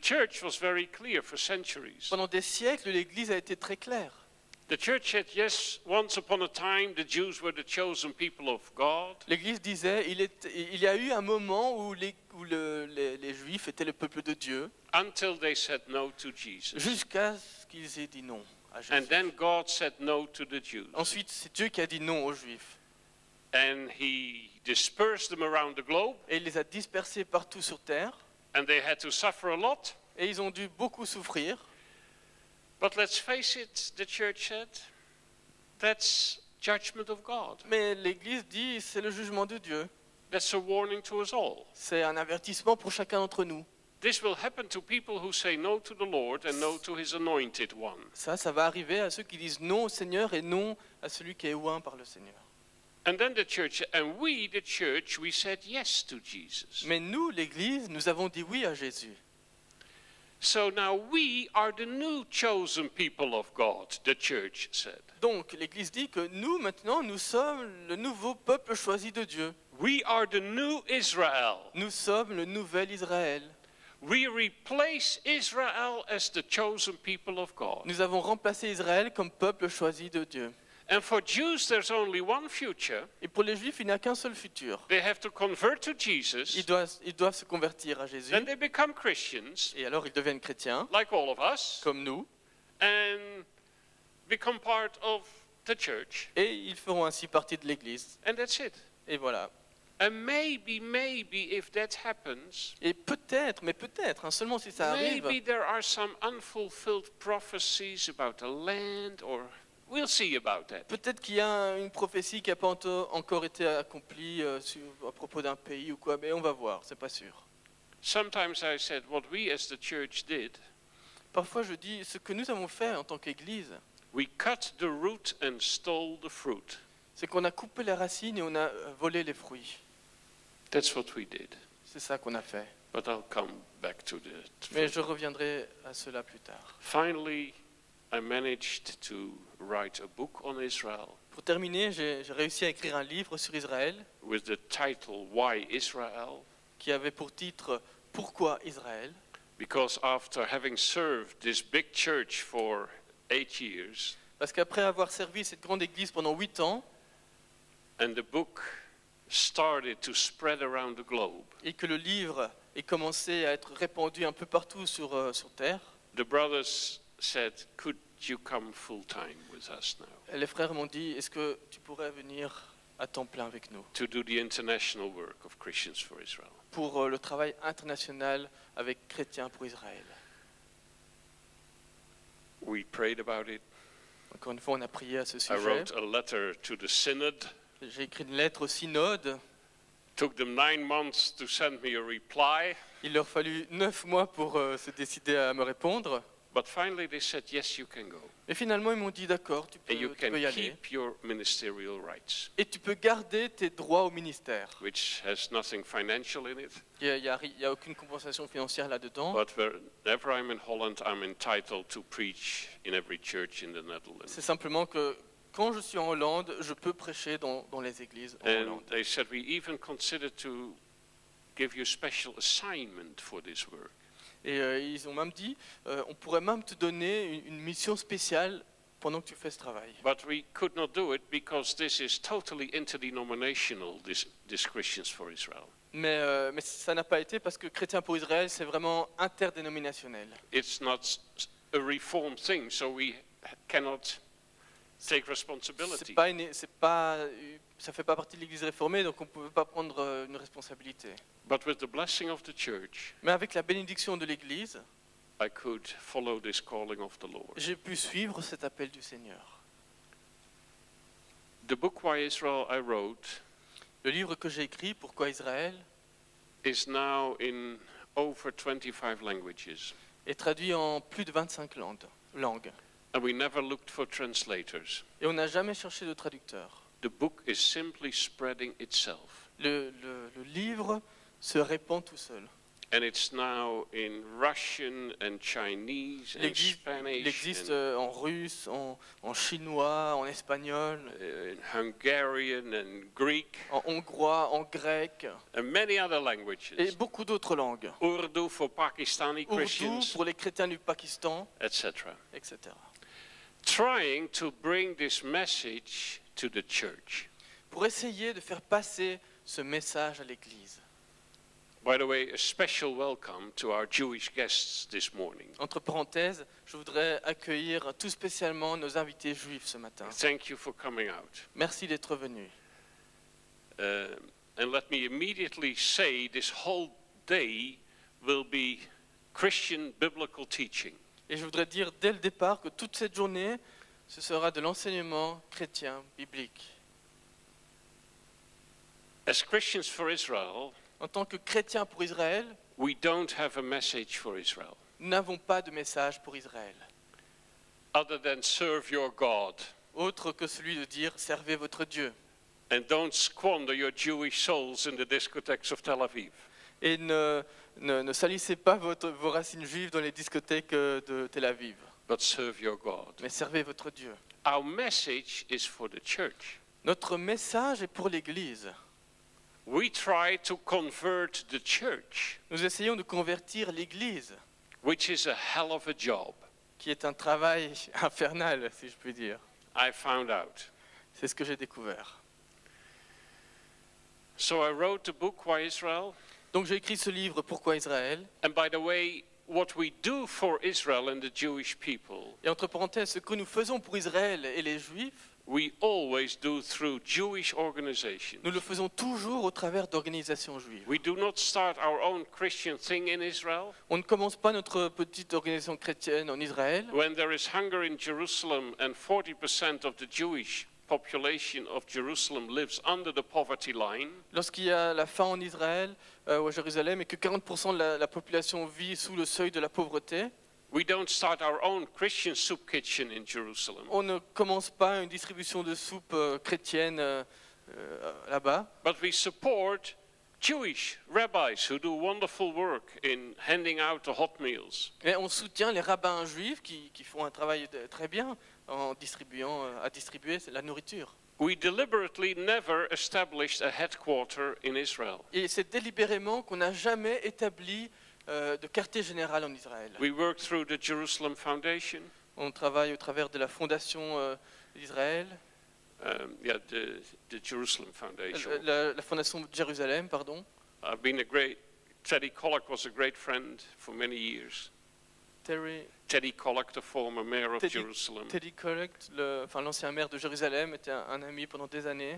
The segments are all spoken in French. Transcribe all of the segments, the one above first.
church was very clear for centuries. Pendant des siècles, l'Église a été très claire. The church said, yes, once upon a time, the Jews were the chosen people of God. L'Église disait, il y a eu un moment où les Juifs étaient le peuple de Dieu, Until they said no to Jesus. jusqu'à ce qu'ils aient dit non à Jésus. And then God said no to the Jews. Ensuite, c'est Dieu qui a dit non aux Juifs. And he dispersed them around the globe. Et il les a dispersés partout sur terre. And they had to suffer a lot. Et ils ont dû beaucoup souffrir. But let's face it, the church said, that's judgment of God. Mais l'Église dit, c'est le jugement de Dieu. That's a warning to us all. C'est un avertissement pour chacun d'entre nous. This will happen to people who say no to the Lord and no to his anointed one. Ça va arriver à ceux qui disent non au Seigneur et non à celui qui est oint par le Seigneur. And then the church, and we, the church, we said yes to Jesus. Mais nous, l'Église, nous avons dit oui à Jésus. So now we are the new chosen people of God, the church said. Donc, l'Église dit que nous, maintenant, nous sommes le nouveau peuple choisi de Dieu. We are the new Israel. Nous sommes le nouvel Israël. We replace Israel as the chosen people of God. Nous avons remplacé Israël comme peuple choisi de Dieu. And for Jews, there's only one future. Et pour les Juifs, il n'y a qu'un seul futur. They have to convert to Jesus. Ils doivent se convertir à Jésus. Then they become Christians, Et alors, ils deviennent chrétiens, like all of us, comme nous. and become part of the church. Et ils feront ainsi partie de l'Église. And that's it. Et voilà. And maybe if that happens, Et peut-être, seulement si ça arrive, maybe there are some unfulfilled prophecies about a land, or we'll see about that. peut-être qu'il y a une prophétie qui n'a pas encore été accomplie à propos d'un pays ou quoi, mais on va voir, c'est pas sûr. Sometimes I said what we as the church did, Parfois je dis, ce que nous avons fait en tant qu'Église, we cut the root and stole the fruit. c'est qu'on a coupé les racines et on a volé les fruits. That's what we did. C'est ça qu'on a fait. But I'll come back to that. Mais je reviendrai à cela plus tard. Finally, I managed to write a book on Israel Pour terminer, j'ai réussi à écrire un livre sur Israël with the title Why Israel? qui avait pour titre « Pourquoi Israël ?» Because after having served this big church for 8 years, Parce qu'après avoir servi cette grande église pendant 8 ans, and the book started to spread around the globe, et que le livre ait commencé à être répandu un peu partout sur Terre, the brothers said, could you come full time with us now les frères m'ont dit « Est-ce que tu pourrais venir à temps plein avec nous to do the international work of Christians for Israel? pour le travail international avec Chrétiens pour Israël ?» We prayed about it. Encore une fois, on a prié à ce I sujet. wrote a letter to the synod. J'ai écrit une lettre au synode. Took them 9 months to send me a reply. Il leur fallut 9 mois pour se décider à me répondre. But finally they said, yes, you can go. Et finalement, ils m'ont dit, d'accord, tu And you peux can y aller. keep your ministerial rights, Et tu peux garder tes droits au ministère. which has nothing financial in it. Il n'y a aucune compensation financière là-dedans. But whenever I'm in Holland, I'm entitled to preach in every church in the Netherlands. C'est simplement que quand je suis en Hollande, je peux prêcher dans les églises en And Hollande. they said, we even consider to give you special assignment for this work. Et ils ont même dit, on pourrait même te donner une mission spéciale pendant que tu fais ce travail. But we could not do it because this is totally interdenominational, this Christians for Israel. Mais ça n'a pas été parce que Chrétiens pour Israël, c'est vraiment interdénominationnel. It's not a reformed thing, so we cannot take responsibility. Ça fait pas partie de l'Église réformée, donc on ne peut pas prendre une responsabilité. But with the blessing of the church, Mais avec la bénédiction de l'Église, I could follow this calling of the Lord. j'ai pu suivre cet appel du Seigneur. The book Why Israel I wrote Le livre que j'ai écrit, Pourquoi Israël, is now in over 25 languages. est traduit en plus de 25 langues. And we never looked for translators. Et on n'a jamais cherché de traducteur. The book is simply spreading itself. Le livre se répand tout seul. and it's now in Russian and Chinese Il and existe, Spanish il existe and en russe, en chinois, en espagnol, in Hungarian and Greek en hongrois, en grec and many other et languages. beaucoup d'autres langues. Urdu for Pakistani Urdu Christians, pour les chrétiens du Pakistan, etc. etc. Trying to bring this message to the church. Pour essayer de faire passer ce message à l'Église. By the way, a special welcome to our Jewish guests this morning. Entre parenthèses, je voudrais accueillir tout spécialement nos invités juifs ce matin. Thank you for coming out. Merci d'être venus. And let me immediately say this whole day will be Christian biblical teaching. Et je voudrais dire dès le départ que toute cette journée, ce sera de l'enseignement chrétien, biblique. As Christians for Israel, En tant que chrétiens pour Israël, we don't have a message for Israel nous n'avons pas de message pour Israël, other than serve your God autre que celui de dire servez votre Dieu and don't squander your Jewish souls in the discotheques of Tel Aviv. et ne salissez pas vos racines juives dans les discothèques de Tel Aviv, But serve your God. mais servez votre Dieu. Our message is for the church. Notre message est pour l'Église. We try to convert the church, Nous essayons de convertir l'Église, which is a hell of a job. qui est un travail infernal, si je puis dire. I found out. C'est ce que j'ai découvert. So I wrote the book, Why Israel? Donc j'ai écrit ce livre, Pourquoi Israël? And by the way, what we do for Israel and the Jewish people, Et entre parenthèses, ce que nous faisons pour Israël et les Juifs, we always do through Jewish organizations. nous le faisons toujours au travers d'organisations juives. We do not start our own Christian thing in Israel. On ne commence pas notre petite organisation chrétienne en Israël. When there is hunger in Jerusalem and 40% of the Jewish population of Jerusalem lives under the poverty line, Lorsqu'il y a la faim en Israël ou à Jérusalem et que 40% de la population vit sous le seuil de la pauvreté, we don't start our own Christian soup kitchen in Jerusalem. on ne commence pas une distribution de soupe chrétienne là-bas. But we support Jewish rabbis who do wonderful work in handing out the hot meals. Mais on soutient les rabbins juifs qui font un travail très bien en distribuant, à distribuer la nourriture. We deliberately never established a headquarter in Israel. Et c'est délibérément qu'on n'a jamais établi de quartier général en Israël. We work through the Jerusalem Foundation, On travaille au travers de la fondation d'Israël, the Jerusalem Foundation. la fondation de Jérusalem, pardon. I've been Teddy Kollek was a great friend for many years. Teddy Kollek, the former mayor of Jerusalem. Teddy Kollek, l'ancien maire de Jérusalem, était un ami pendant des années.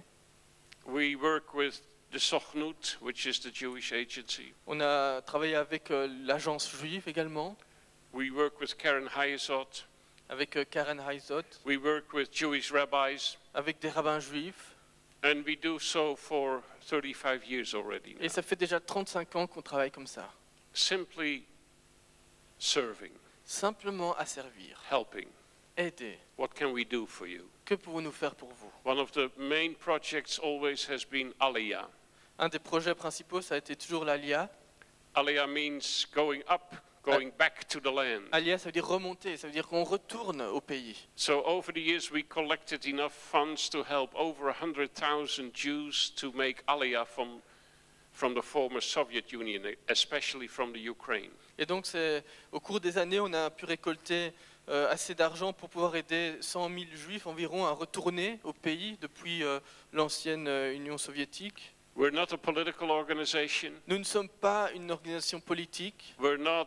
We work with the Sochnut, which is the Jewish agency. On a travaillé avec l'agence juive également, We work with Karen Hayesot. avec Karen Heizot, We work with Jewish rabbis. avec des rabbins juifs. And we do so for 35 years already now. Et ça fait déjà 35 ans qu'on travaille comme ça. Simply serving, Simplement à servir, helping. aider. What can we do for you? Que pouvons-nous faire pour vous? One of the main projects always has been Aliyah. Un des projets principaux, ça a été toujours l'Alia. Aliyah means going up, going back to the land. Alia, ça veut dire remonter, ça veut dire qu'on retourne au pays. So over the years we collected enough funds to help over 100,000 Jews to make Aliyah from the former Soviet Union, especially from the Ukraine. Et donc, au cours des années, on a pu récolter assez d'argent pour pouvoir aider 100 000 juifs environ à retourner au pays depuis l'ancienne Union soviétique. We're not a political organization. Nous ne sommes pas une organisation politique. We're not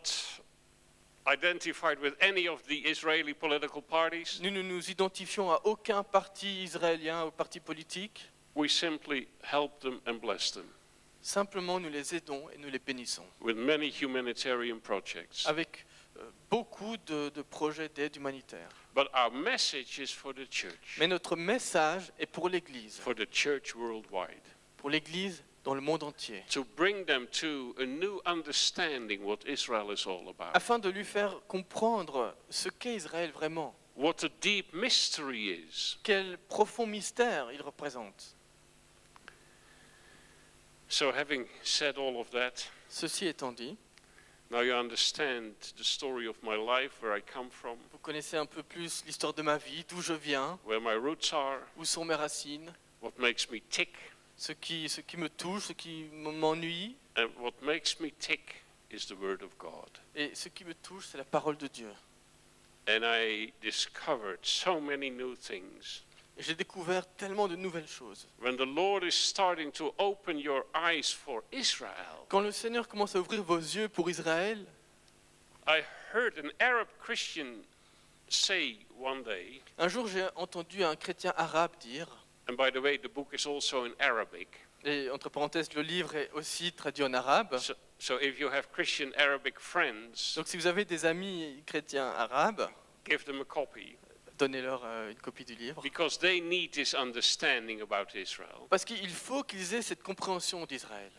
identified with any of the Israeli political parties. Nous ne nous identifions à aucun parti israélien ou parti politique. We simply help them and bless them Simplement, nous les aidons et nous les bénissons. with many humanitarian projects. Avec beaucoup de projets d'aide humanitaire. But our message is for the church, Mais notre message est pour l'Église. for the church worldwide, Pour l'Église dans le monde entier. to bring them to a new understanding what Israel is all about, Afin de lui faire comprendre ce qu'est Israël vraiment. what the deep mystery is. Quel profond mystère il représente. So having said all of that, Ceci étant dit, Now you understand the story of my life, where I come from, Vous connaissez un peu plus l'histoire de ma vie, d'où je viens, where my roots are, où sont mes racines, what makes me tick. ce qui me touche, ce qui m'ennuie. And what makes me tick is the Word of God. Et ce qui me touche, c'est la parole de Dieu. And I discovered so many new things. Et j'ai découvert tellement de nouvelles choses. When the Lord is starting to open your eyes for Israel, Quand le Seigneur commence à ouvrir vos yeux pour Israël, I heard an Arab Christian say one day, un jour j'ai entendu un chrétien arabe dire, and by the way, the book is also in Arabic. et entre parenthèses, le livre est aussi traduit en arabe. So if you have Christian Arabic friends, Donc si vous avez des amis chrétiens arabes, give them a copy, donnez-leur une copie du livre. because they need this understanding about Israel. Parce qu'il faut qu'ils aient cette compréhension d'Israël.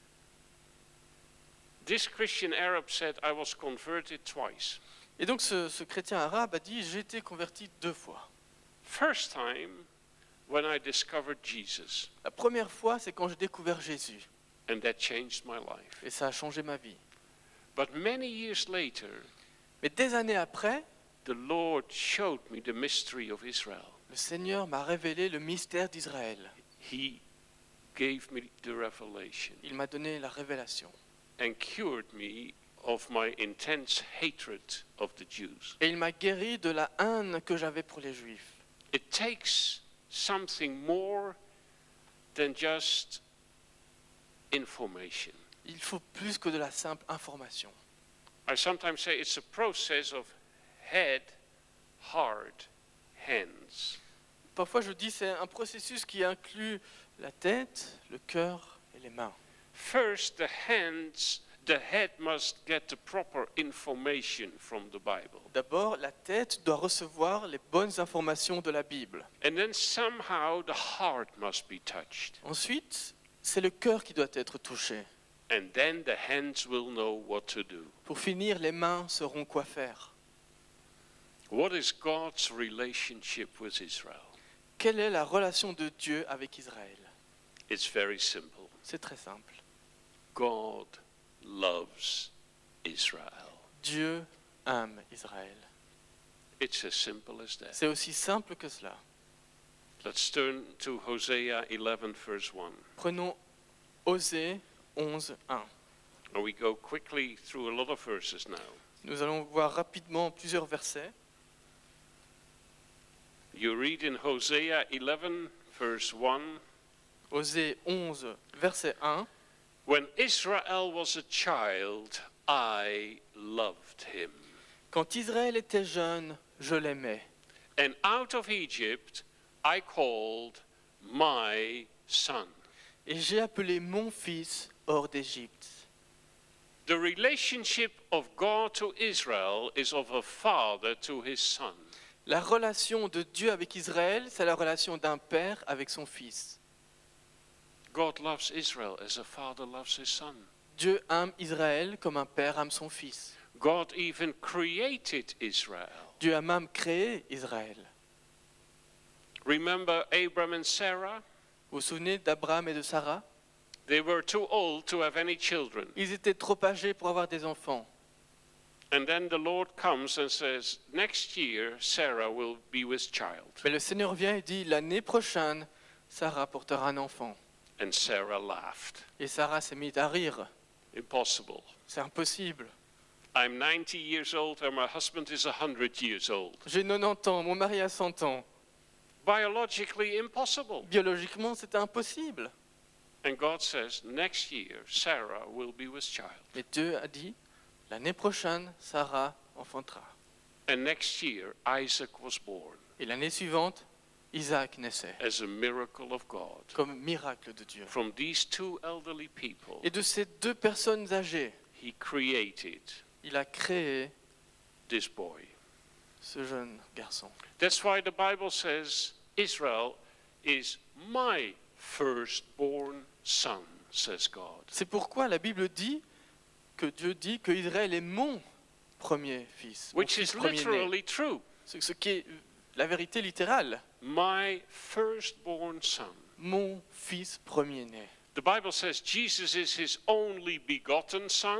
This Christian Arab said, I was converted twice. Et donc ce chrétien arabe a dit, j'ai été converti 2 fois. First time, when I discovered Jesus, La première fois, c'est quand j'ai découvert Jésus. and that changed my life. Et ça a changé ma vie. But many years later, Mais des années après, the Lord showed me the mystery of Israel. le Seigneur m'a révélé le mystère d'Israël. He gave me the revelation Il m'a donné la révélation. and cured me of my intense hatred of the Jews. Et il m'a guéri de la haine que j'avais pour les Juifs. It takes something more than just information. Il faut plus que de la simple information. I sometimes say it's a process of head, heart, hands. Parfois je dis c'est un processus qui inclut la tête, le cœur et les mains. First, the head must get the proper information from the Bible. D'abord, la tête doit recevoir les bonnes informations de la Bible. And then somehow the heart must be touched. Ensuite, c'est le cœur qui doit être touché. And then the hands will know what to do. Pour finir, les mains sauront quoi faire. What is God's relationship with Israel? Quelle est la relation de Dieu avec Israël? It's very simple. C'est très simple. God loves Israel. Dieu aime Israël. It's as simple as that. C'est aussi simple que cela. Let's turn to Hosea 11, verse 1. Prenons Osée 11, 1. And we go quickly through a lot of verses now. Nous allons voir rapidement plusieurs versets. You read in Hosea 11, verse 1. Osée 11, verset 1. When Israel was a child, I loved him. Quand Israël était jeune, je l'aimais. And out of Egypt, I called my son. Et j'ai appelé mon fils hors d'Égypte. The relationship of God to Israel is of a father to his son. La relation de Dieu avec Israël, c'est la relation d'un père avec son fils. God loves Israel as a father loves his son. Dieu aime Israël comme un père aime son fils. God even created Israel. Dieu a même créé Israël. Remember Abraham and Sarah? Vous vous souvenez d'Abraham et de Sarah? They were too old to have any children. Ils étaient trop âgés pour avoir des enfants. And then the Lord comes and says, next year Sarah will be with child. Mais le Seigneur vient et dit, l'année prochaine, Sarah portera un enfant. And Sarah laughed. Et Sarah s'est mise à rire. Impossible. C'est impossible. I'm 90 years old and my husband is 100 years old. J'ai 90 ans, mon mari a 100 ans. Biologically impossible. Biologiquement, c'était impossible. And God says, next year Sarah will be with child. Mais Dieu a dit, l'année prochaine, Sarah enfantera. And next year Isaac was born Et l'année suivante, Isaac naissait, as a miracle of God. comme miracle de Dieu. From these two elderly people, Et de ces 2 personnes âgées, he created il a créé this boy. ce jeune garçon. That's why the Bible says Israel is my firstborn son, says God. C'est pourquoi la Bible dit que Dieu dit que Israël est mon premier fils, mon Which fils is premier-né. literally true. Ce qui est la vérité littérale. My firstborn son. Mon fils premier-né. The Bible says Jesus is his only begotten son.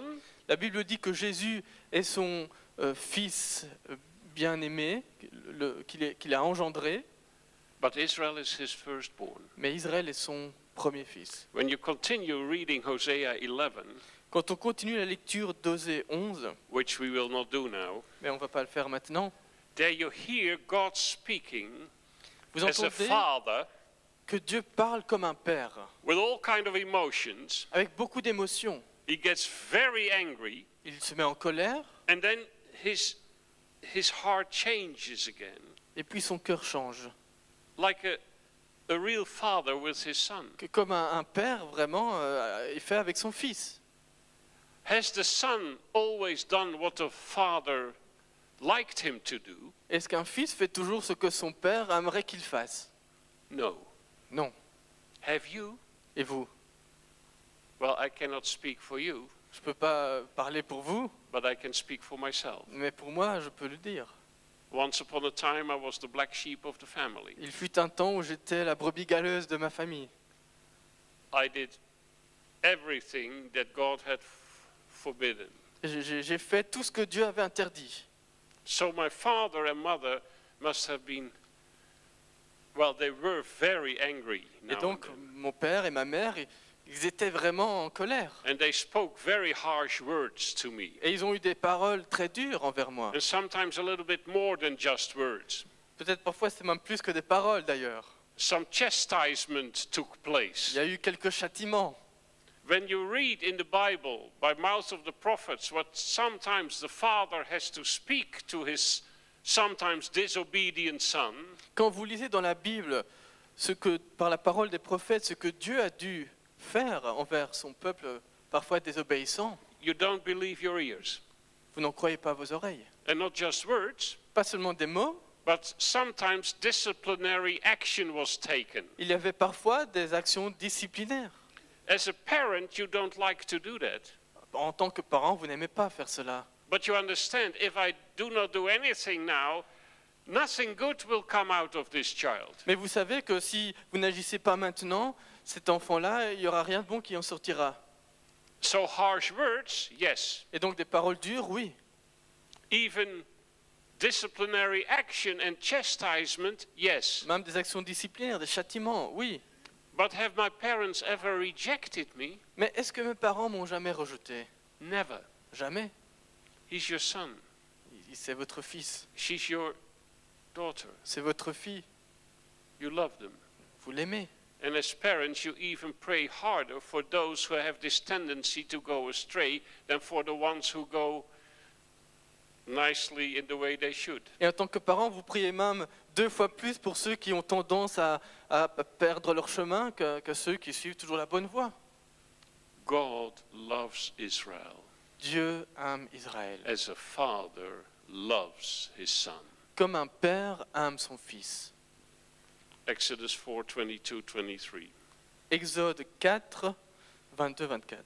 La Bible dit que Jésus est son fils bien-aimé, qu'il a engendré, but Israel is his firstborn. mais Israël est son premier fils. When you continue reading Hosea 11, Quand on continue la lecture d'Osée 11, which we will not do now, mais on ne va pas le faire maintenant, there you hear God speaking vous as a entendez father que Dieu parle comme un père, with all kind of emotions. avec beaucoup d'émotions. He gets very angry, Il se met en colère, and then his heart changes again, et puis son cœur change. like a real father with his son. Que comme un père, vraiment, il fait avec son fils. Has the son always done what the father liked him to do? Est-ce qu'un fils fait toujours ce que son père aimerait qu'il fasse? No. Non. Have you? Et vous? Well, I cannot speak for you, Je ne peux pas parler pour vous, but I can speak for myself. mais pour moi, je peux le dire. Once upon a time, I was the black sheep of the family. Il fut un temps où j'étais la brebis galeuse de ma famille. I did everything that God had forbidden. J'ai fait tout ce que Dieu avait interdit. So my father and mother must have been, well, they were very angry Et now donc, and then. mon père et ma mère, ils étaient vraiment en colère. And they spoke very harsh words to me. Et ils ont eu des paroles très dures envers moi. And sometimes a little bit more than just words. Peut-être parfois c'est même plus que des paroles d'ailleurs. Some chastisement took place. Il y a eu quelques châtiments. When you read in the Bible, by mouth of the prophets, what sometimes the father has to speak to his sometimes disobedient son, Quand vous lisez dans la Bible ce que, par la parole des prophètes, ce que Dieu a dû faire envers son peuple, parfois désobéissant, you don't believe your ears. vous n'en croyez pas vos oreilles. And not just words, Pas seulement des mots, but sometimes disciplinary action was taken. il y avait parfois des actions disciplinaires. As a parent, you don't like to do that. En tant que parent, vous n'aimez pas faire cela. But you understand, if I do not do anything now, nothing good will come out of this child. Mais vous savez que si vous n'agissez pas maintenant, cet enfant-là, il n'y aura rien de bon qui en sortira. So harsh words, yes. Et donc des paroles dures, oui. Even disciplinary action and chastisement, yes. Même des actions disciplinaires, des châtiments, oui. But have my parents ever rejected me? Mais est-ce que mes parents m'ont jamais rejeté? Never. Jamais. He's your son. C'est votre fils, She's your daughter. c'est votre fille. You love them. Vous l'aimez. And as parents, you even pray harder for those who have this tendency to go astray than for the ones who go nicely in the way they should. Et en tant que parent, vous priez même 2 fois plus pour ceux qui ont tendance à perdre leur chemin que ceux qui suivent toujours la bonne voie. God loves Israel Dieu aime Israël, as a father loves his son. comme un père aime son fils. Exodus 4:22-23. Exode 4, 22-24.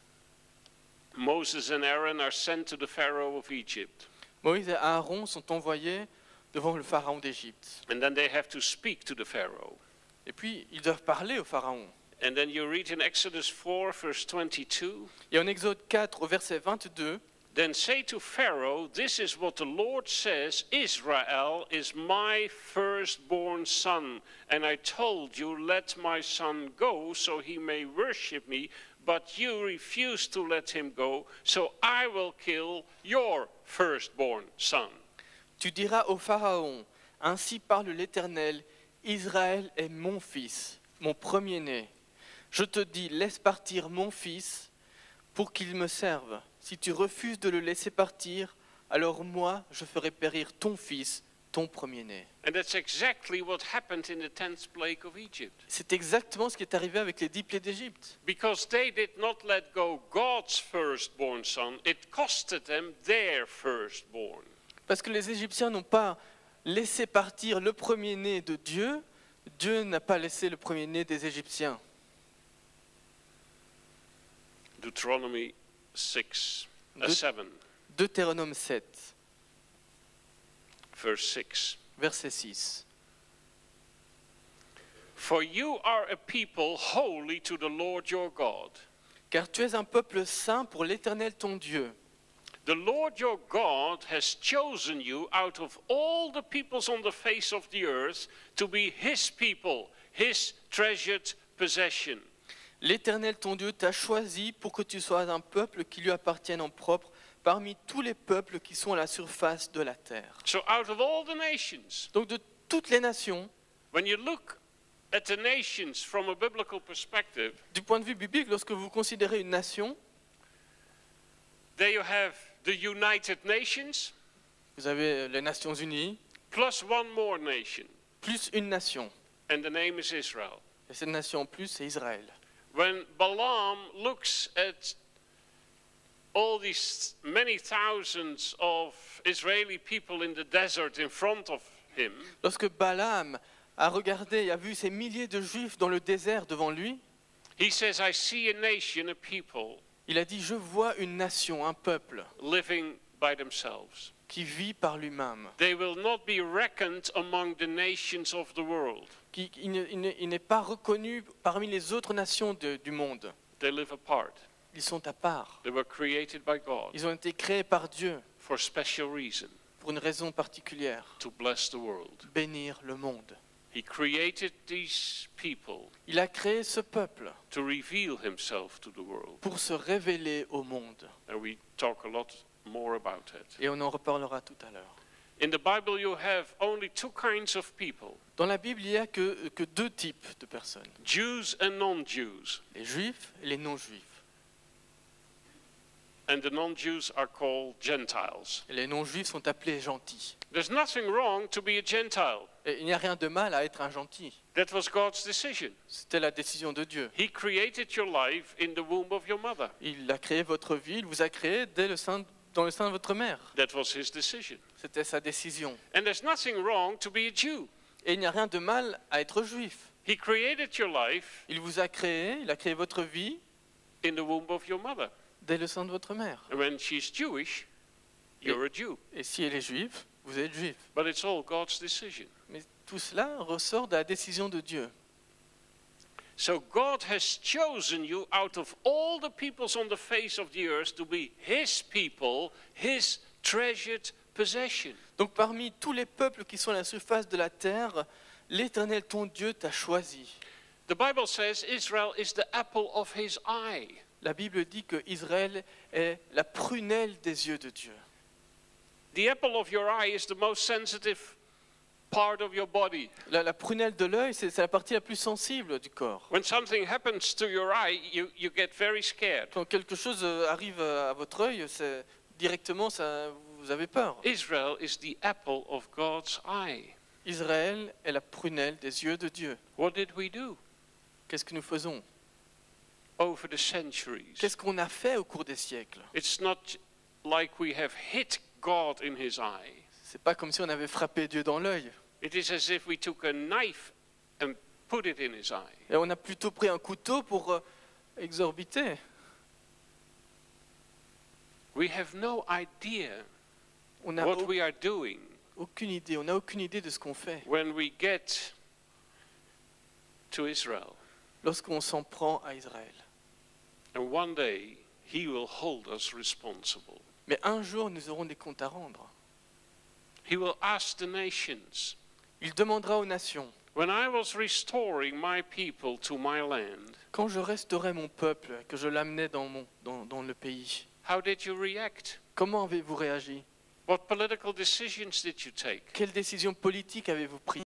Moses and Aaron are sent to the Pharaoh of Egypt. Moïse et Aaron sont envoyés devant le pharaon d'Égypte. And then they have to speak to the Pharaoh. Et puis, ils doivent parler au pharaon. And then you read in Exodus 4, verse 22, Et en Exode 4, au verset 22, then say to Pharaoh, this is what the Lord says, Israel is my firstborn son. And I told you, let my son go so he may worship me, but you refuse to let him go, so I will kill your firstborn son. tu diras au pharaon, ainsi parle l'Éternel, Israël est mon fils, mon premier-né. Je te dis, laisse partir mon fils pour qu'il me serve. Si tu refuses de le laisser partir, alors moi, je ferai périr ton fils, ton premier-né. And that's exactly what happened in the 10th plague of Egypt. C'est exactement ce qui est arrivé avec les 10 plaies d'Égypte. Because they did not let go God's firstborn son, it costed them their firstborn. Parce que les Égyptiens n'ont pas laissé partir le premier-né de Dieu, Dieu n'a pas laissé le premier-né des Égyptiens. Deuteronomy 7, Deutéronome 7, verse 6. verset 6. For you are a people holy to the Lord your God. Car tu es un peuple saint pour l'Éternel ton Dieu. The Lord your God has chosen you out of all the peoples on the face of the earth to be his people, his treasured possession. L'Éternel ton Dieu t'a choisi pour que tu sois un peuple qui lui appartienne en propre parmi tous les peuples qui sont à la surface de la terre. So out of all the nations, Donc de toutes les nations, when you look at the nations from a biblical perspective, du point de vue biblique, lorsque vous considérez une nation, there you have the United Nations vous avez les Nations Unies, plus one more nation, plus une nation. and the name is Israel. Et cette nation en plus, c'est Israël. When Balaam looks at all these many thousands of Israeli people in the desert in front of him, Lorsque Balaam a regardé et a vu ces milliers de Juifs dans le désert devant lui, he says, I see a nation, a people il a dit « Je vois une nation, un peuple living by themselves. qui vit par lui-même. They will not be reckoned among the nations of the world. Il n'est pas reconnu parmi les autres nations du monde. They live apart. Ils sont à part. They were created by God Ils ont été créés par Dieu for a special reason, pour une raison particulière, to bless the world. bénir le monde. He created these people Il a créé ce peuple to reveal himself to the world. pour se révéler au monde. And we talk a lot more about it. Et on en reparlera tout à l'heure. In the Bible, you have only two kinds of people, Dans la Bible, il n'y a que deux types de personnes, Jews and non-Jews. les juifs et les non-juifs. And the non-Jews are called Gentiles. Et les non-juifs sont appelés gentils. There's nothing wrong to be a Gentile. Et il n'y a rien de mal à être un gentil. That was God's decision. C'était la décision de Dieu. He created your life in the womb of your mother. Il a créé votre vie, il vous a créé dans le sein de votre mère. That was his decision. C'était sa décision. And there's nothing wrong to be a Jew. Et il n'y a rien de mal à être juif. He created your life Il vous a créé, il a créé votre vie in the womb of your mother. dès le sein de votre mère. And when she's Jewish, you're a Jew. Et si elle est juive, vous êtes juif. But it's all God's decision. Mais tout cela ressort de la décision de Dieu. So God has chosen you out of all the peoples on the face of the earth to be his people, his treasured possession. Donc parmi tous les peuples qui sont à la surface de la terre, l'Éternel ton Dieu t'a choisi. The Bible says Israel is the apple of his eye. La Bible dit que Israël est la prunelle des yeux de Dieu. The apple of your eye is the most sensitive part of your body. La prunelle de l'œil, c'est la partie la plus sensible du corps. When something happens to your eye, you get very scared. Quand quelque chose arrive à votre œil, directement, vous avez peur. Israel is the apple of God's eye. Israël est la prunelle des yeux de Dieu. What did we do Qu'est-ce que nous faisons? over the centuries? Qu'est-ce qu'on a fait au cours des siècles? It's not like we have hit God in his eye. C'est pas comme si on avait frappé Dieu dans l'œil. It is as if we took a knife and put it in his eye. Et on a plutôt pris un couteau pour exorbiter. We have no idea On n'a what we are doing aucune idée. On n'a aucune idée de ce qu'on fait when we get to Israel. lorsqu'on s'en prend à Israël. And one day, he will hold us responsible. Mais un jour, nous aurons des comptes à rendre. He will ask the nations. Il demandera aux nations, When I was restoring my people to my land, quand je restaurais mon peuple, que je l'amenais dans le pays, how did you react? comment avez-vous réagi? What political decisions did you take? Quelles décisions politiques avez-vous prises?